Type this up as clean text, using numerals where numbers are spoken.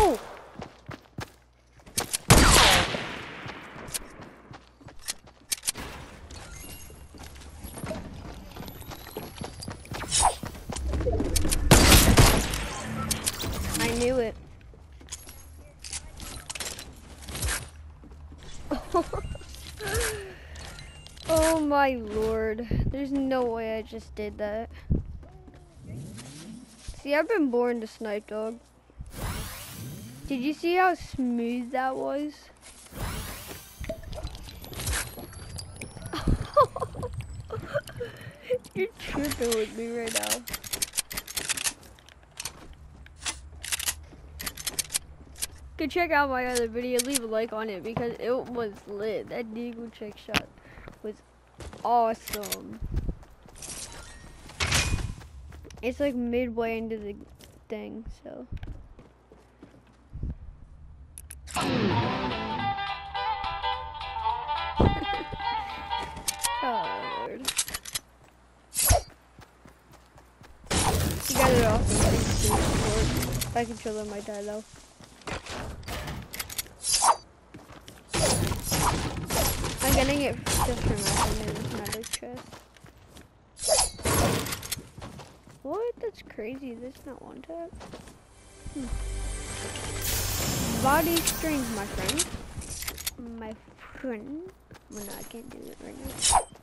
Oh! I knew it. Oh my lord. There's no way I just did that. See, I've been born to snipe, dog. Did you see how smooth that was? You're tripping with me right now. Go check out my other video, leave a like on it because it was lit. That deagle trick shot was awesome. It's like midway into the thing, so. Oh Lord. You got it off. My controller might die though. I'm getting it just for my another chest. What? That's crazy. That's not one tap. Body strings, my friend. My friend. Well, no, I can't do it right now.